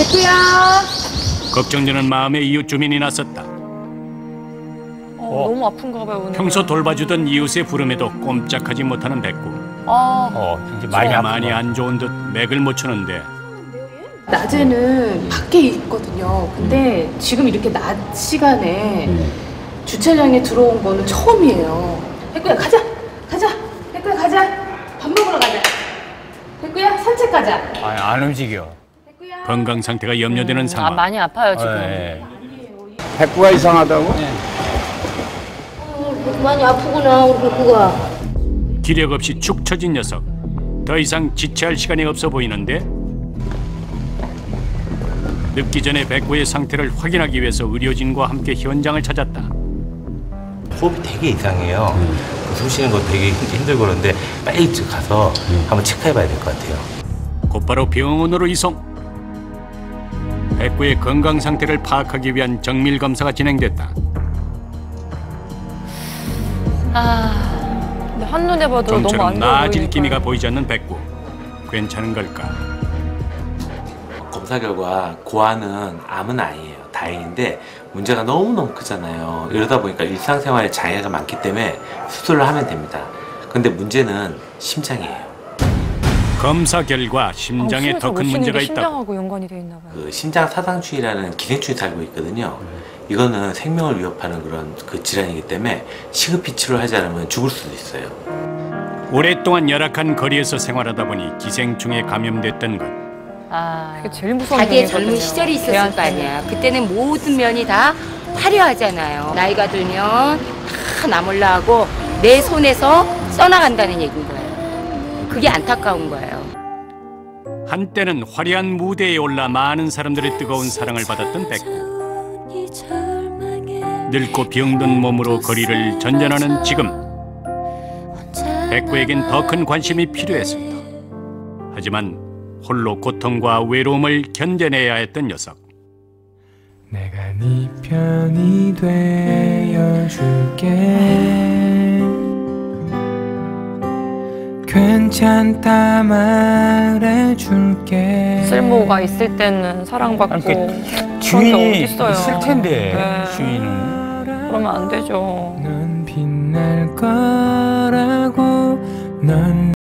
백구야. 걱정되는 마음에 이웃 주민이 나섰다. 너무 아픈가 봐요, 오늘. 평소 돌봐주던 이웃의 부름에도 꼼짝하지 못하는 백구. 진짜 많이 안 좋은 듯 맥을 못 추는데. 낮에는 밖에 있거든요. 근데 지금 이렇게 낮 시간에 주차장에 들어온 거는 처음이에요. 백구야 가자. 백구야 가자. 밥 먹으러 가자. 백구야 산책 가자. 안 움직여. 건강 상태가 염려되는 상황. 많이 아파요, 지금. 네. 백구가 이상하다고? 많이 아프구나 우리 백구가. 기력 없이 축 처진 녀석. 더 이상 지체할 시간이 없어 보이는데. 늦기 전에 백구의 상태를 확인하기 위해서 의료진과 함께 현장을 찾았다. 호흡이 되게 이상해요. 숨 쉬는 거 되게 힘들고 그런데 빨리 가서 한번 체크해봐야 될 것 같아요. 곧바로 병원으로 이송. 백구의 건강 상태를 파악하기 위한 정밀 검사가 진행됐다. 근데 한눈에 봐도 너무 좀처럼 안 좋아 나아질 보이니까. 기미가 보이지 않는 백구. 괜찮은 걸까? 검사 결과 고아는 암은 아니에요. 다행인데 문제가 너무너무 크잖아요. 이러다 보니까 일상생활에 장애가 많기 때문에 수술을 하면 됩니다. 근데 문제는 심장이에요. 검사 결과 심장에 더 큰 문제가 있다. 심장하고 연관이 돼 있나 봐요. 그 심장 사상충이라는 기생충이 살고 있거든요. 이거는 생명을 위협하는 그런 그 질환이기 때문에 시급히 치료하지 않으면 죽을 수도 있어요. 오랫동안 열악한 거리에서 생활하다 보니 기생충에 감염됐던 것. 그게 제일 무서운 자기의 병이거든요. 젊은 시절이 있었을 거 아니야. 그때는 모든 면이 다 화려하잖아요. 나이가 들면 다 나몰라 하고 내 손에서 써나간다는 얘기인 거예요. 그게 안타까운 거예요. 한때는 화려한 무대에 올라 많은 사람들의 뜨거운 사랑을 받았던 백구. 늙고 병든 몸으로 거리를 전전하는 지금. 백구에겐 더 큰 관심이 필요했습니다. 하지만 홀로 고통과 외로움을 견뎌내야 했던 녀석. 내가 네 편이 되어줄게. 괜찮다 말해줄게. 쓸모가 있을 때는 사랑받고 주인이 어딨어요. 있을 텐데. 네. 주인은. 그러면 안 되죠. 넌 빛날 거라고 넌